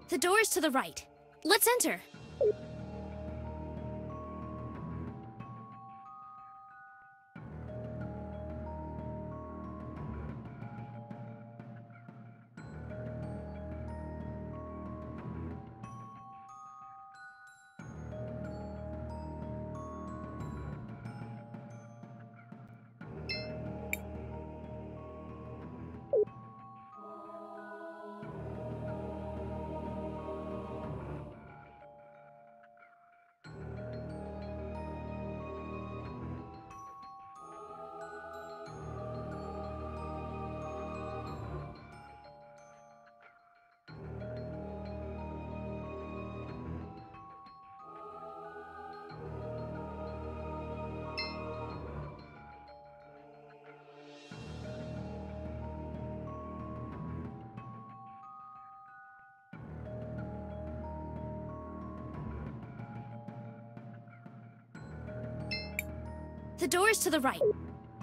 The door is to the right. Let's enter. The door is to the right.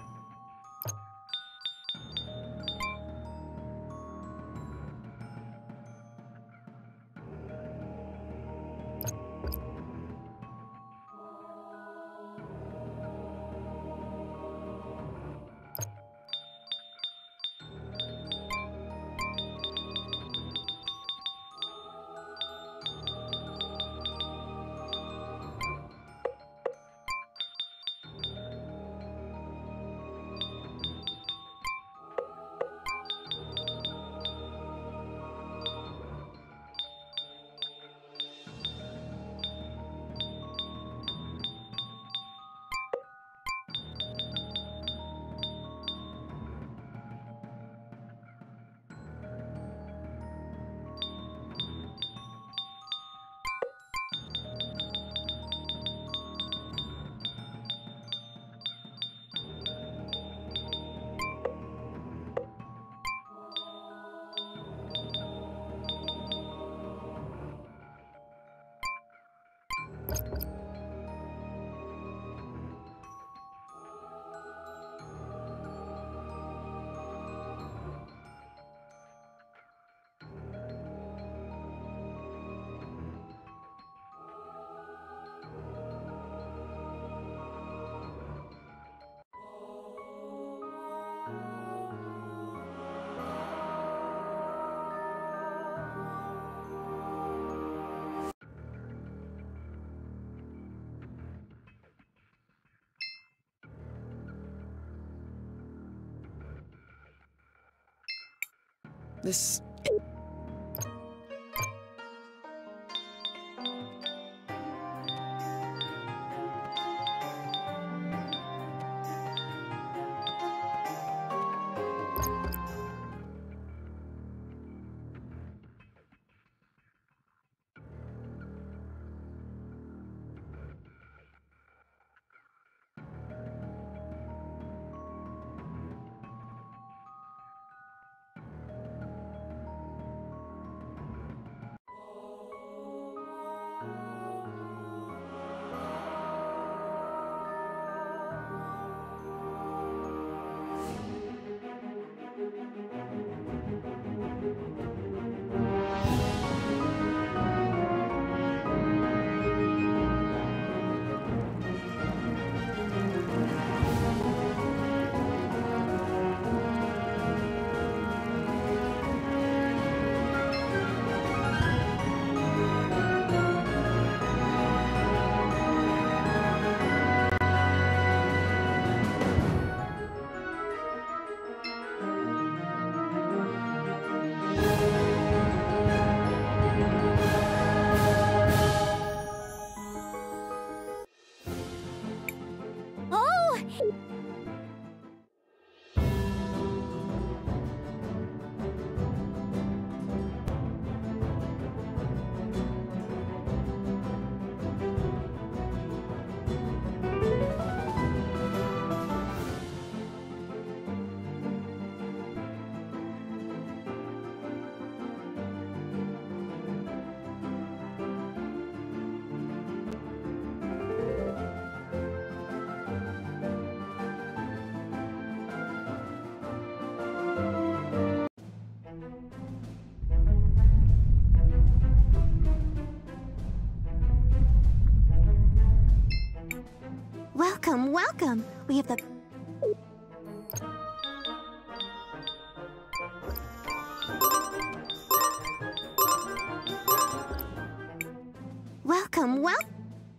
This... Welcome, welcome. We have the... Welcome, welcome.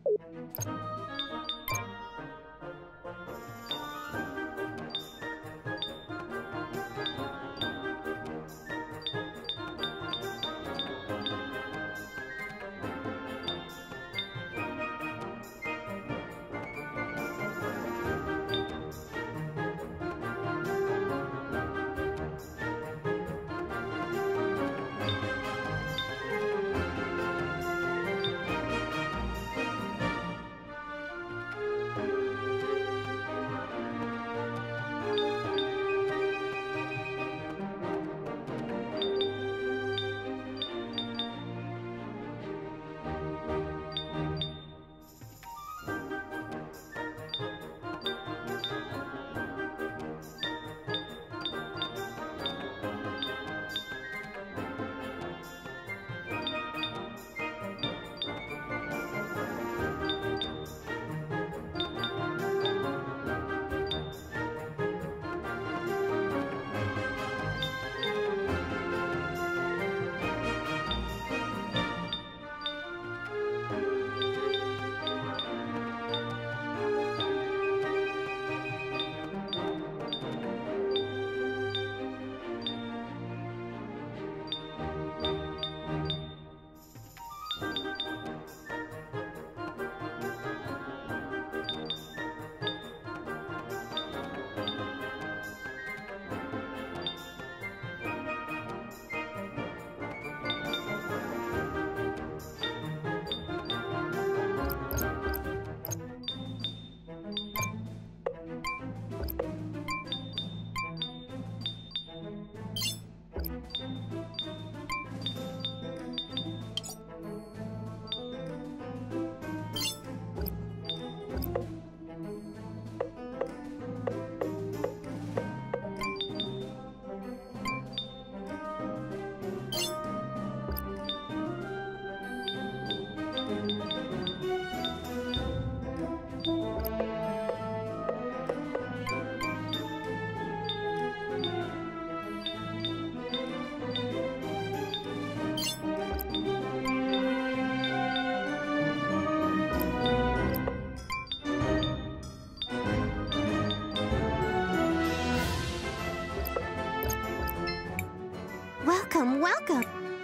Welcome, welcome.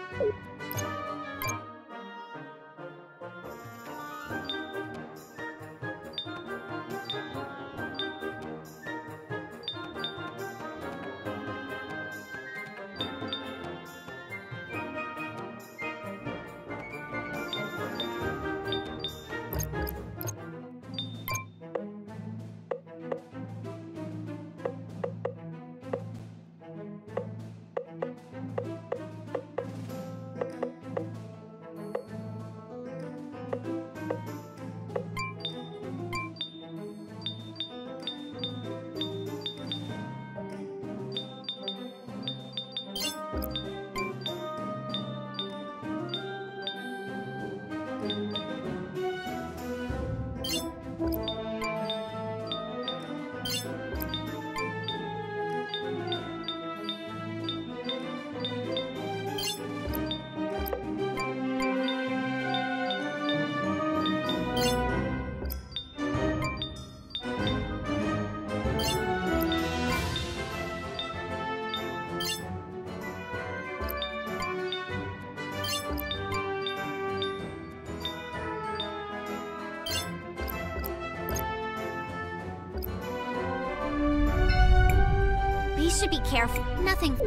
We should be careful. Nothing.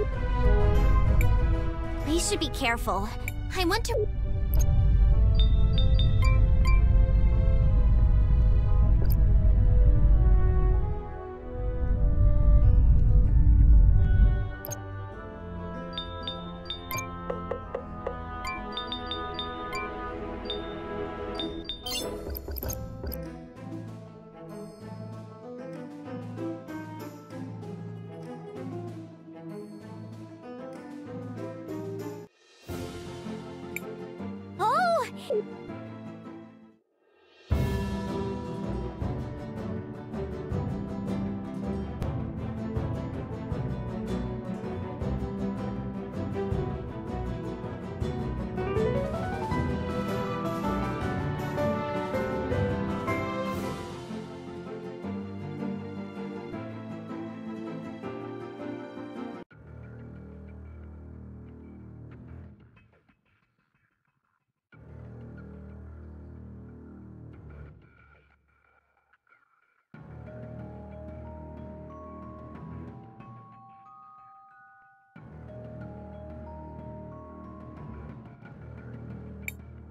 We should be careful. I want to...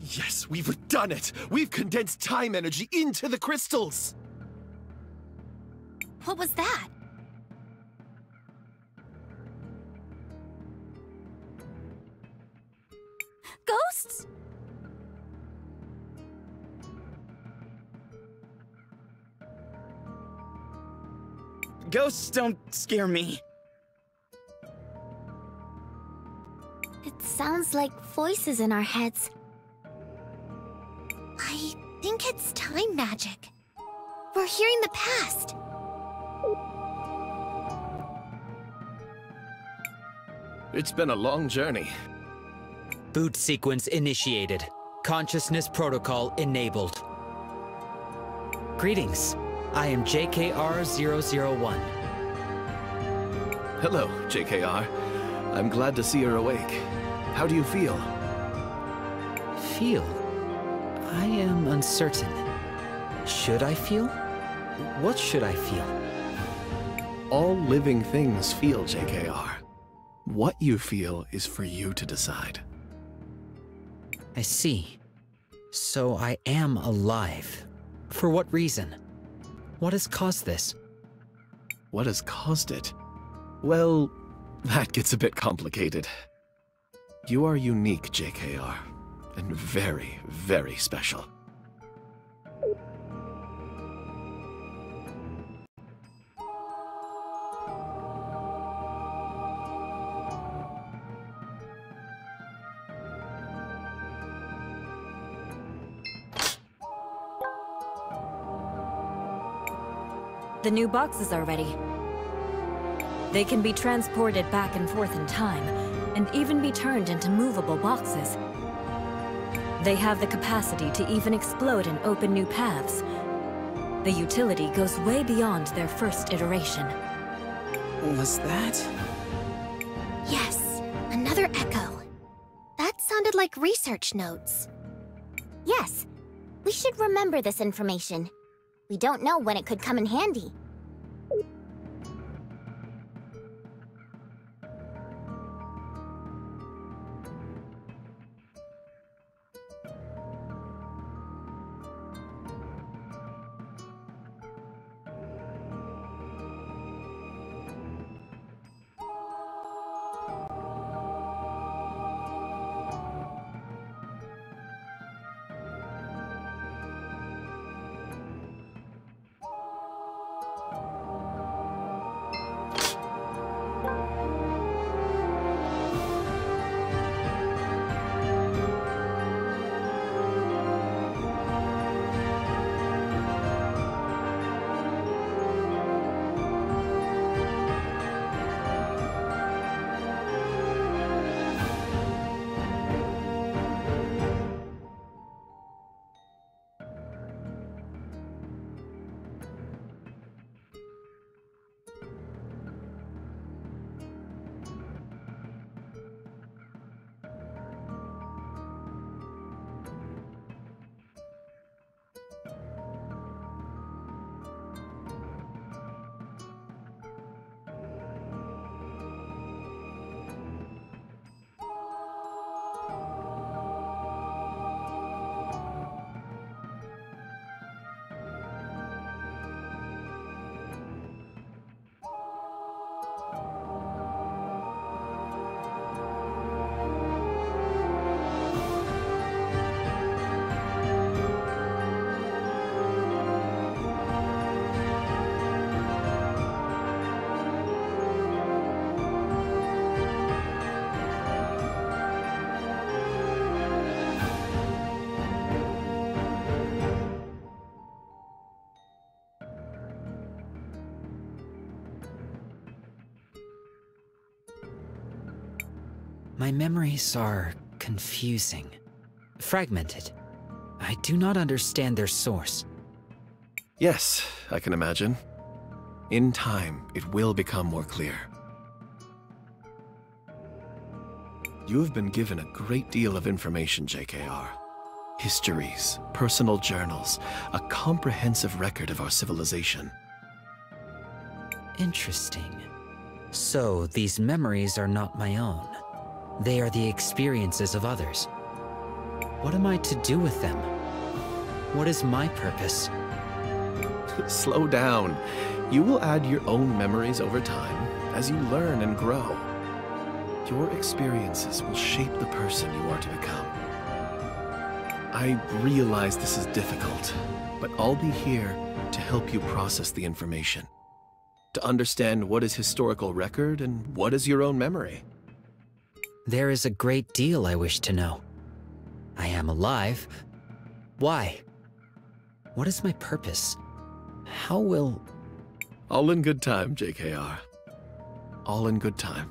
Yes, we've done it! We've condensed time energy into the crystals! What was that? Ghosts? Ghosts don't scare me. It sounds like voices in our heads. I think it's time magic. We're hearing the past. It's been a long journey. Boot sequence initiated. Consciousness protocol enabled. Greetings. I am JKR-001. Hello, JKR. I'm glad to see you're awake. How do you feel? Feel? I am uncertain. Should I feel? What should I feel? All living things feel, JKR. What you feel is for you to decide. I see. So I am alive. For what reason? What has caused this? What has caused it? Well, that gets a bit complicated. You are unique, JKR, and very, very special. The new boxes are ready. They can be transported back and forth in time, and even be turned into movable boxes. They have the capacity to even explode and open new paths. The utility goes way beyond their first iteration. Was that? Yes, another echo. That sounded like research notes. Yes, we should remember this information. We don't know when it could come in handy. My memories are confusing, fragmented. I do not understand their source. Yes, I can imagine. In time, it will become more clear. You have been given a great deal of information, JKR. Histories, personal journals, a comprehensive record of our civilization. Interesting. So, these memories are not my own. They are the experiences of others. What am I to do with them? What is my purpose? Slow down. You will add your own memories over time as you learn and grow. Your experiences will shape the person you are to become. I realize this is difficult, but I'll be here to help you process the information, to understand what is historical record and what is your own memory. There is a great deal I wish to know. I am alive. Why? What is my purpose? How will... All in good time, JKR. All in good time.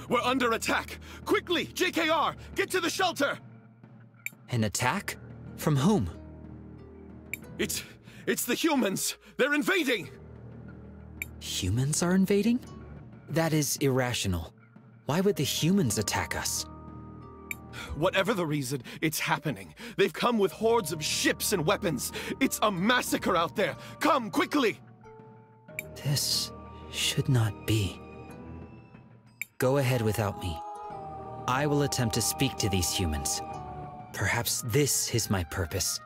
We're under attack! Quickly, JKR, get to the shelter! An attack? From whom? It's the humans! They're invading! Humans are invading? That is irrational. Why would the humans attack us? Whatever the reason, it's happening. They've come with hordes of ships and weapons. It's a massacre out there. Come, quickly! This should not be. Go ahead without me. I will attempt to speak to these humans. Perhaps this is my purpose.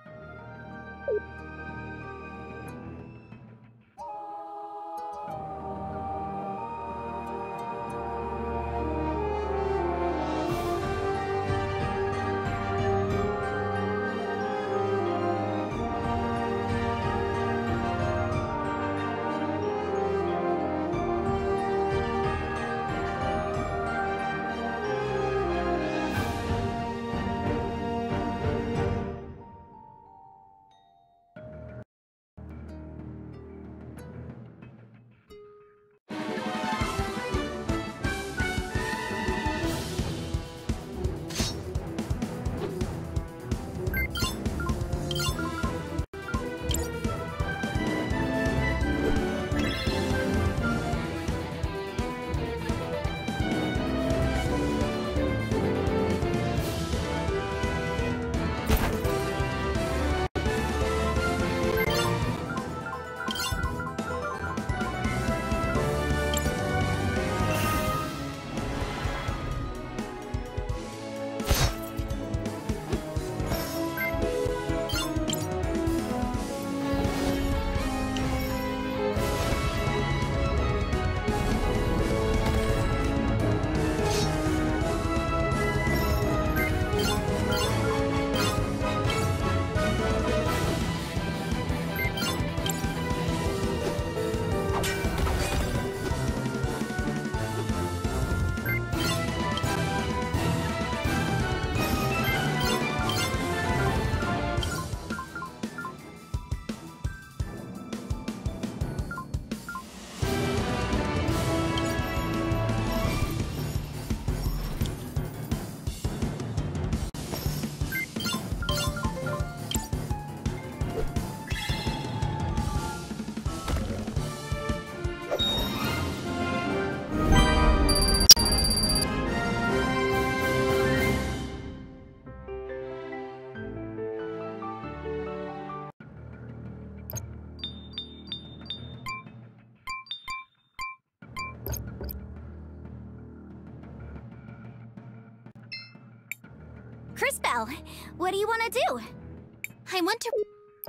Crisbell, what do you want to do? I want to...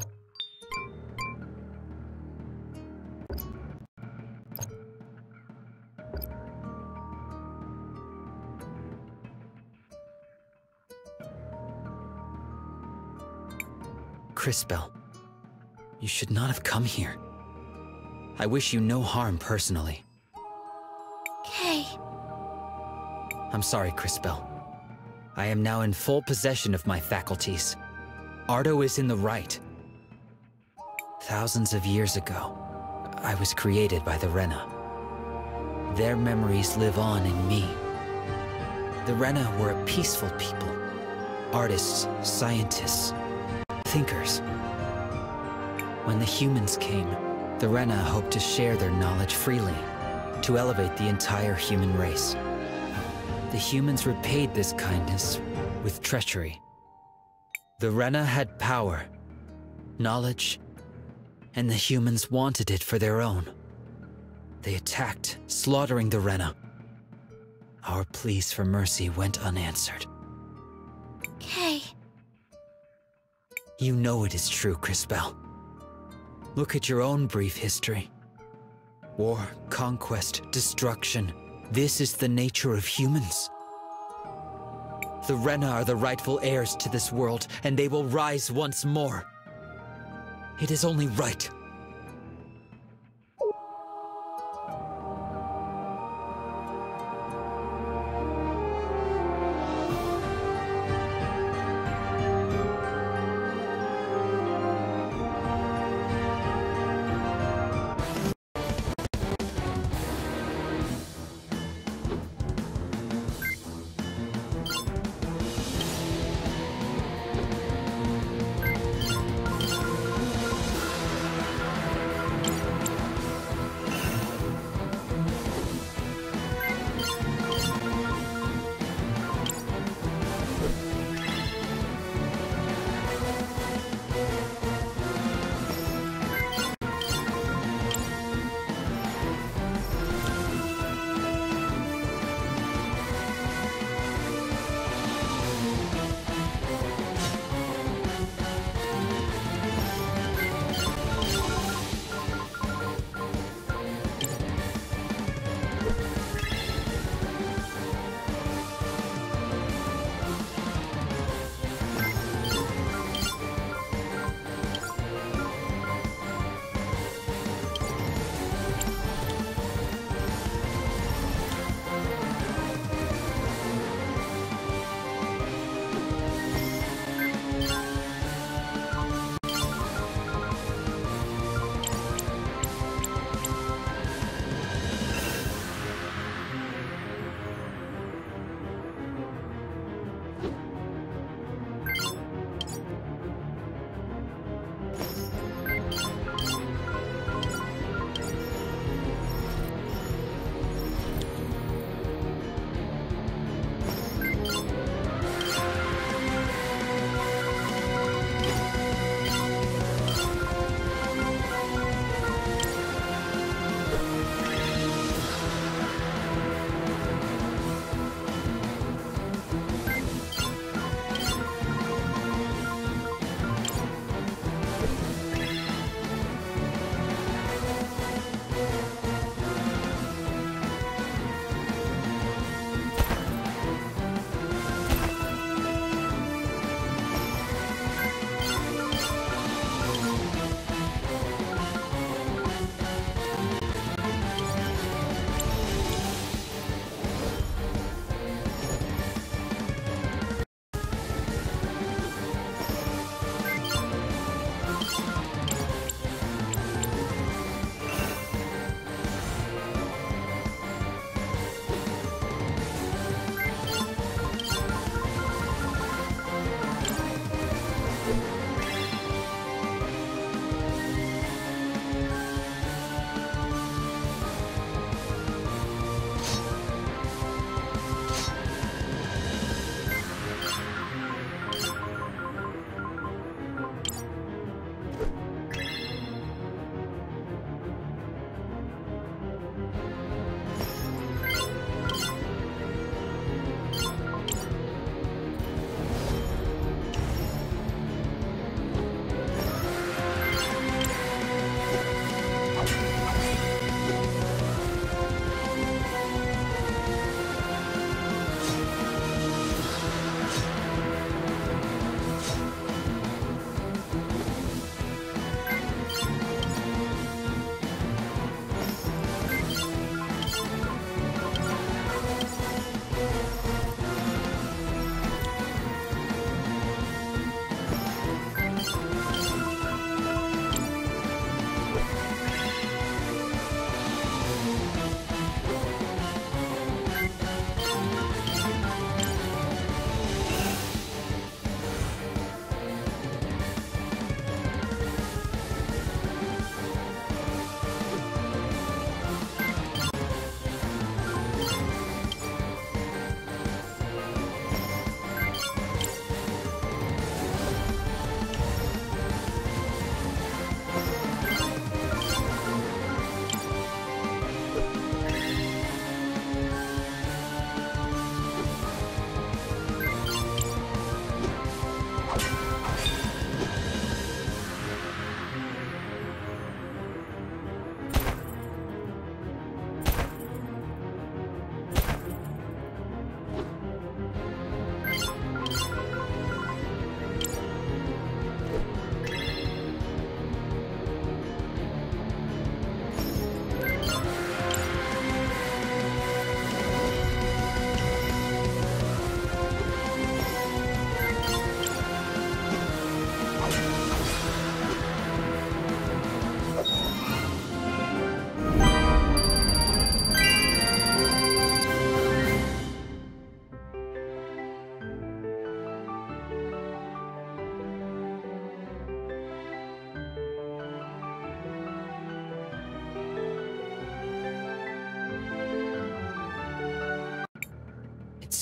Crisbell, you should not have come here. I wish you no harm personally. Okay. I'm sorry, Crisbell. I am now in full possession of my faculties. Ardo is in the right. Thousands of years ago, I was created by the Rena. Their memories live on in me. The Rena were a peaceful people. Artists, scientists, thinkers. When the humans came, the Rena hoped to share their knowledge freely, to elevate the entire human race. The humans repaid this kindness with treachery. The Rena had power, knowledge, and the humans wanted it for their own. They attacked, slaughtering the Rena. Our pleas for mercy went unanswered. Okay. You know it is true, Crisbell. Look at your own brief history. War, conquest, destruction. This is the nature of humans. The Rena are the rightful heirs to this world, and they will rise once more. It is only right.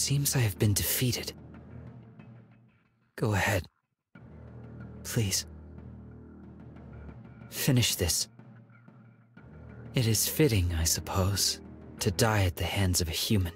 seems I have been defeated. Go ahead. Please. Finish this. It is fitting, I suppose, to die at the hands of a human.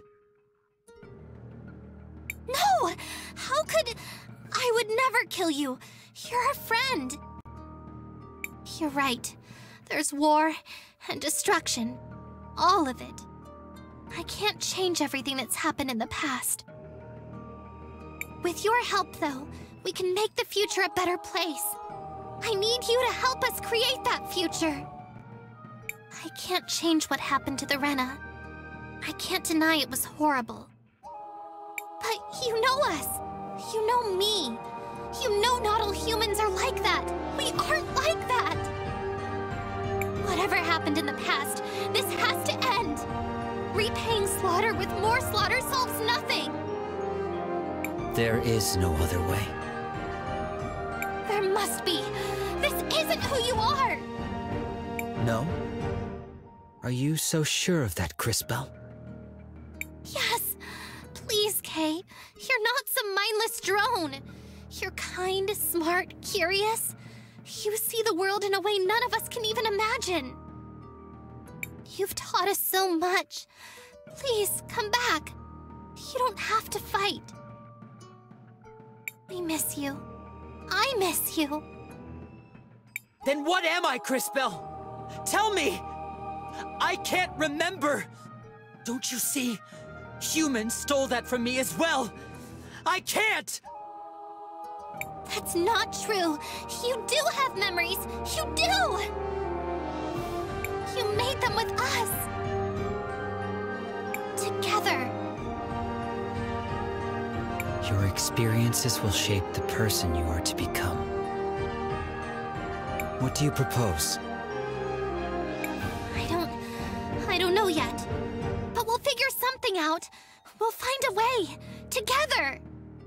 No! How could... I would never kill you. You're a friend. You're right. There's war and destruction. All of it. I can't change everything that's happened in the past. With your help, though, we can make the future a better place. I need you to help us create that future. I can't change what happened to the Rena. I can't deny it was horrible. But you know us. You know me. You know not all humans are like that. We aren't like that. Whatever happened in the past, this has to end. Repaying slaughter with more slaughter solves nothing. There is no other way. There must be. This isn't who you are. No? Are you so sure of that, Crisbell? Yes. Please, Kay. You're not some mindless drone. You're kind, smart, curious. You see the world in a way none of us can even imagine. You've taught us so much. Please, come back. You don't have to fight. We miss you. I miss you. Then what am I, Crisbell? Tell me! I can't remember! Don't you see? Humans stole that from me as well! I can't! That's not true. You do have memories. You do! You made them with us. Together. Your experiences will shape the person you are to become. What do you propose? I don't know yet. But we'll figure something out. We'll find a way. Together.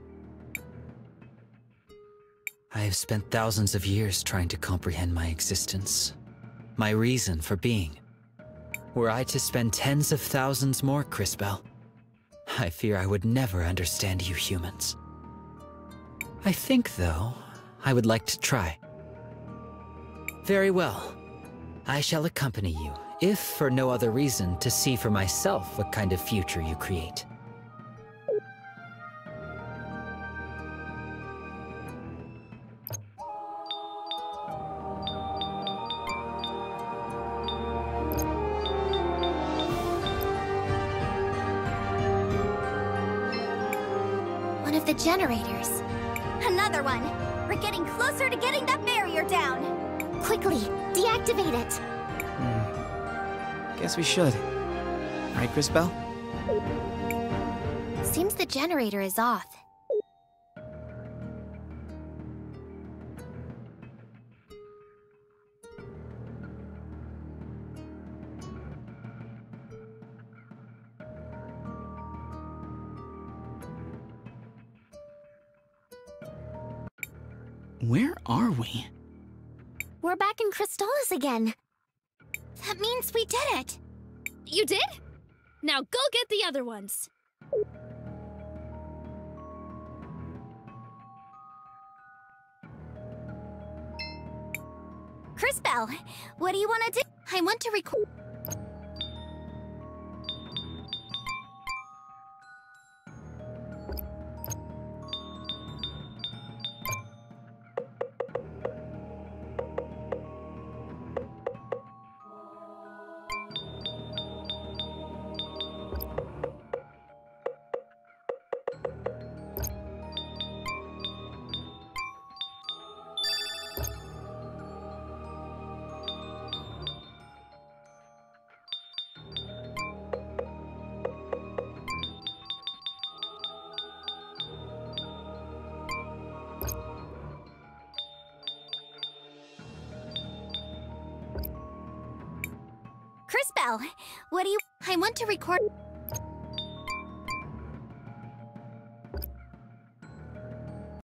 I have spent thousands of years trying to comprehend my existence. My reason for being. Were I to spend tens of thousands more, Crisbell, I fear I would never understand you humans. I think, though, I would like to try. Very well. I shall accompany you, if for no other reason to see for myself what kind of future you create. One of the generators. Another one. We're getting closer to getting that barrier down. Quickly, deactivate it. Guess we should. Right, Crisbell? Seems the generator is off. Where are we? We're back in CrisTales again. That means we did it. You did? Now go get the other ones. Crisbell, what do you want to do? I want to record. Crisbell, what do you... I want to record.